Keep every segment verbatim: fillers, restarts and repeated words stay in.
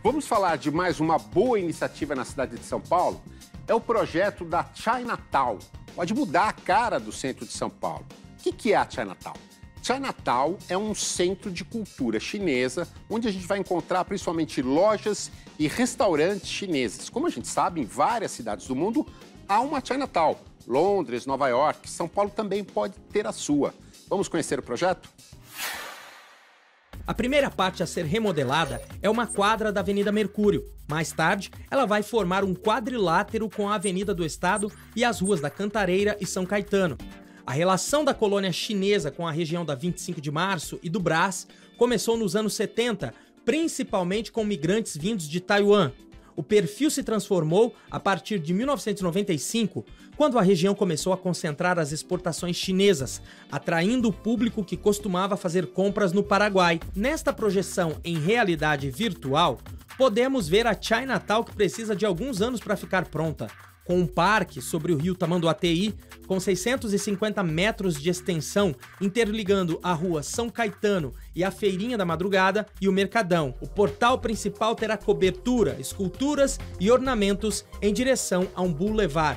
Vamos falar de mais uma boa iniciativa na cidade de São Paulo? É o projeto da Chinatown. Pode mudar a cara do centro de São Paulo. O que que é a Chinatown? Chinatown é um centro de cultura chinesa, onde a gente vai encontrar principalmente lojas e restaurantes chineses. Como a gente sabe, em várias cidades do mundo há uma Chinatown. Londres, Nova York, São Paulo também pode ter a sua. Vamos conhecer o projeto? A primeira parte a ser remodelada é uma quadra da Avenida Mercúrio. Mais tarde, ela vai formar um quadrilátero com a Avenida do Estado e as ruas da Cantareira e São Caetano. A relação da colônia chinesa com a região da vinte e cinco de março e do Brás começou nos anos setenta, principalmente com migrantes vindos de Taiwan. O perfil se transformou a partir de mil novecentos e noventa e cinco, quando a região começou a concentrar as exportações chinesas, atraindo o público que costumava fazer compras no Paraguai. Nesta projeção em realidade virtual, podemos ver a Chinatown que precisa de alguns anos para ficar pronta, com um parque sobre o rio Tamanduateí, com seiscentos e cinquenta metros de extensão, interligando a rua São Caetano e a Feirinha da Madrugada e o Mercadão. O portal principal terá cobertura, esculturas e ornamentos em direção a um boulevard.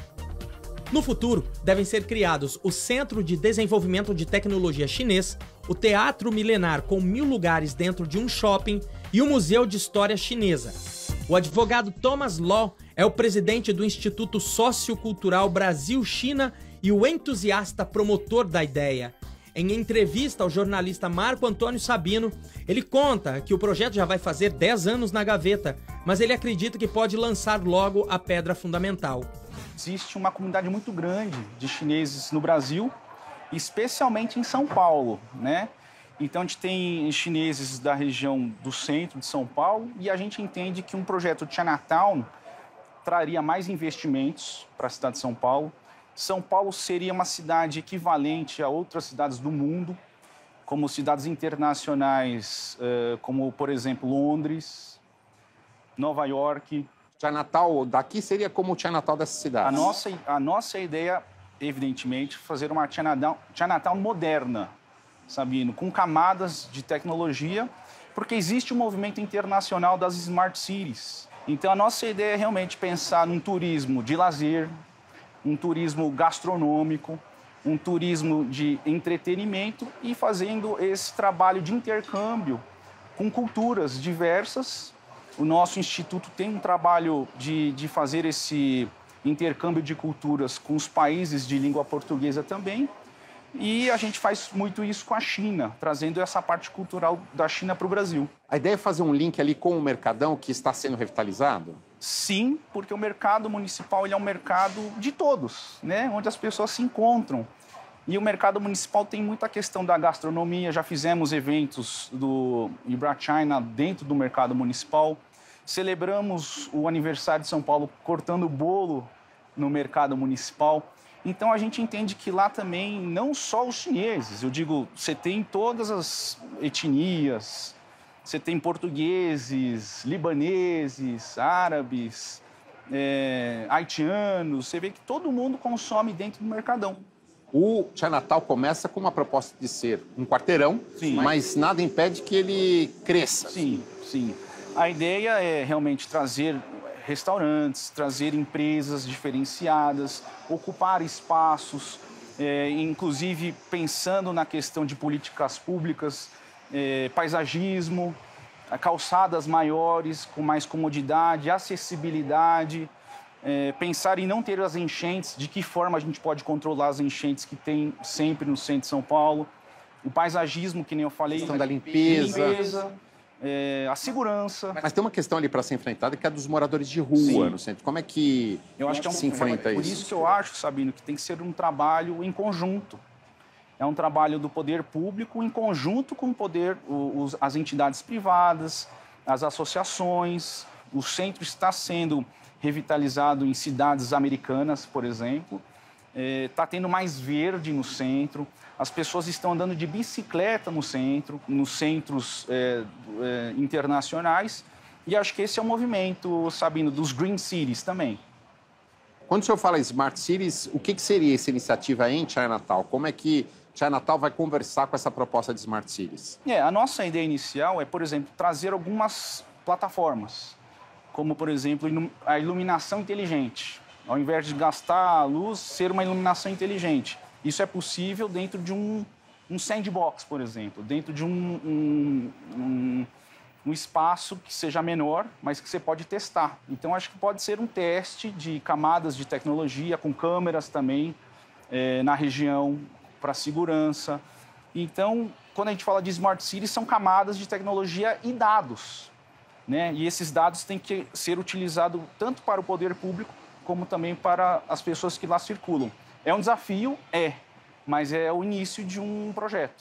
No futuro, devem ser criados o Centro de Desenvolvimento de Tecnologia Chinês, o Teatro Milenar com mil lugares dentro de um shopping e o Museu de História Chinesa. O advogado Thomas Law é o presidente do Instituto Sociocultural Brasil-China e o entusiasta promotor da ideia. Em entrevista ao jornalista Marco Antônio Sabino, ele conta que o projeto já vai fazer dez anos na gaveta, mas ele acredita que pode lançar logo a pedra fundamental. Existe uma comunidade muito grande de chineses no Brasil, especialmente em São Paulo, né? Então, a gente tem chineses da região do centro de São Paulo e a gente entende que um projeto de Chinatown traria mais investimentos para a cidade de São Paulo. São Paulo seria uma cidade equivalente a outras cidades do mundo, como cidades internacionais, como, por exemplo, Londres, Nova York. Chinatown daqui seria como o Chinatown dessa cidade? A nossa, a nossa ideia, evidentemente, fazer uma Chinatown, Chinatown moderna, Sabino, com camadas de tecnologia, porque existe um movimento internacional das Smart Cities. Então, a nossa ideia é realmente pensar num turismo de lazer, um turismo gastronômico, um turismo de entretenimento e fazendo esse trabalho de intercâmbio com culturas diversas. O nosso instituto tem um trabalho de, de fazer esse intercâmbio de culturas com os países de língua portuguesa também. E a gente faz muito isso com a China, trazendo essa parte cultural da China para o Brasil. A ideia é fazer um link ali com o Mercadão, que está sendo revitalizado? Sim, porque o mercado municipal ele é um mercado de todos, né? Onde as pessoas se encontram. E o mercado municipal tem muita questão da gastronomia. Já fizemos eventos do Ibra China dentro do mercado municipal. Celebramos o aniversário de São Paulo cortando bolo no mercado municipal. Então, a gente entende que lá também, não só os chineses, eu digo, você tem todas as etnias, você tem portugueses, libaneses, árabes, é, haitianos, você vê que todo mundo consome dentro do Mercadão. O Chinatown começa com uma proposta de ser um quarteirão, sim, mas nada impede que ele cresça. Sim, sim. A ideia é realmente trazer restaurantes, trazer empresas diferenciadas, ocupar espaços, é, inclusive pensando na questão de políticas públicas, é, paisagismo, calçadas maiores, com mais comodidade, acessibilidade, é, pensar em não ter as enchentes, de que forma a gente pode controlar as enchentes que tem sempre no centro de São Paulo, o paisagismo, que nem eu falei, a questão da limpeza, limpeza É, a segurança. Mas tem uma questão ali para ser enfrentada que é dos moradores de rua, sim, no centro. Como é que eu acho que é um, se enfrenta por isso? Por isso que eu acho, Sabino, que tem que ser um trabalho em conjunto. É um trabalho do poder público em conjunto com o poder, os, as entidades privadas, as associações. O centro está sendo revitalizado em cidades americanas, por exemplo. Está é, tendo mais verde no centro. As pessoas estão andando de bicicleta no centro, nos centros é, é, internacionais. E acho que esse é o movimento, Sabino, dos Green Cities também. Quando o senhor fala Smart Cities, o que, que seria essa iniciativa em Chinatown? Como é que Chinatown vai conversar com essa proposta de Smart Cities? É, a nossa ideia inicial é, por exemplo, trazer algumas plataformas, como, por exemplo, a iluminação inteligente. Ao invés de gastar a luz, ser uma iluminação inteligente. Isso é possível dentro de um, um sandbox, por exemplo, dentro de um, um, um, um espaço que seja menor, mas que você pode testar. Então, acho que pode ser um teste de camadas de tecnologia, com câmeras também é, na região, para segurança. Então, quando a gente fala de Smart City, são camadas de tecnologia e dados, né? E esses dados têm que ser utilizados tanto para o poder público, como também para as pessoas que lá circulam. É um desafio? É, mas é o início de um projeto.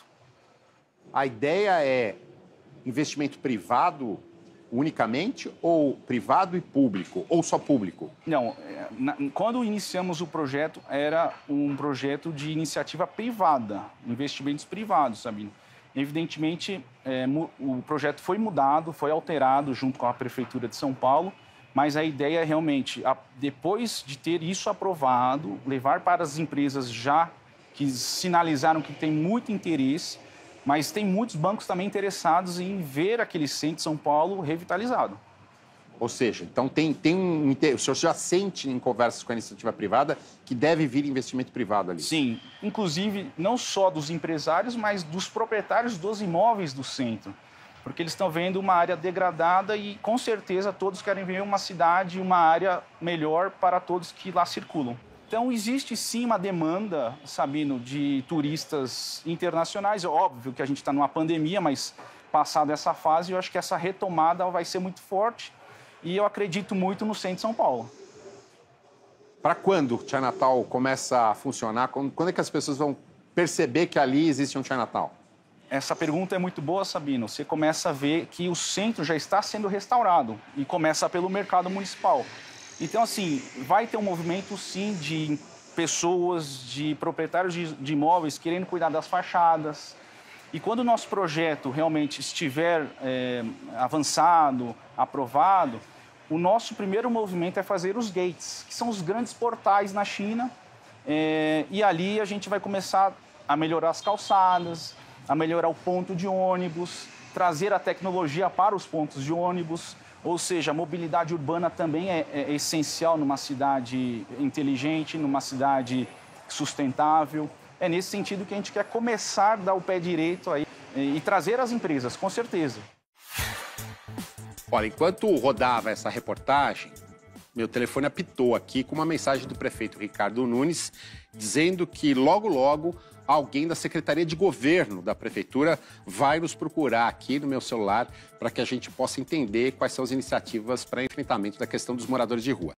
A ideia é investimento privado unicamente ou privado e público, ou só público? Não, quando iniciamos o projeto, era um projeto de iniciativa privada, investimentos privados, Sabino. Evidentemente, é, o projeto foi mudado, foi alterado junto com a Prefeitura de São Paulo, mas a ideia é realmente, depois de ter isso aprovado, levar para as empresas já que sinalizaram que tem muito interesse, mas tem muitos bancos também interessados em ver aquele centro de São Paulo revitalizado. Ou seja, então tem, tem um... O senhor já sente em conversas com a iniciativa privada que deve vir investimento privado ali? Sim, inclusive não só dos empresários, mas dos proprietários dos imóveis do centro. Porque eles estão vendo uma área degradada e, com certeza, todos querem ver uma cidade, uma área melhor para todos que lá circulam. Então, existe sim uma demanda, Sabino, de turistas internacionais. É óbvio que a gente está numa pandemia, mas passada essa fase, eu acho que essa retomada vai ser muito forte e eu acredito muito no centro de São Paulo. Para quando o Chinatown começa a funcionar? Quando é que as pessoas vão perceber que ali existe um Chinatown? Essa pergunta é muito boa, Sabino. Você começa a ver que o centro já está sendo restaurado e começa pelo mercado municipal. Então, assim, vai ter um movimento, sim, de pessoas, de proprietários de, de imóveis querendo cuidar das fachadas. E quando o nosso projeto realmente estiver é, avançado, aprovado, o nosso primeiro movimento é fazer os gates, que são os grandes portais na China. É, e ali a gente vai começar a melhorar as calçadas, a melhorar o ponto de ônibus, trazer a tecnologia para os pontos de ônibus. Ou seja, a mobilidade urbana também é, é essencial numa cidade inteligente, numa cidade sustentável. É nesse sentido que a gente quer começar a dar o pé direito aí e trazer as empresas, com certeza. Olha, enquanto rodava essa reportagem, meu telefone apitou aqui com uma mensagem do prefeito Ricardo Nunes dizendo que logo, logo, alguém da Secretaria de Governo da Prefeitura vai nos procurar aqui no meu celular para que a gente possa entender quais são as iniciativas para enfrentamento da questão dos moradores de rua.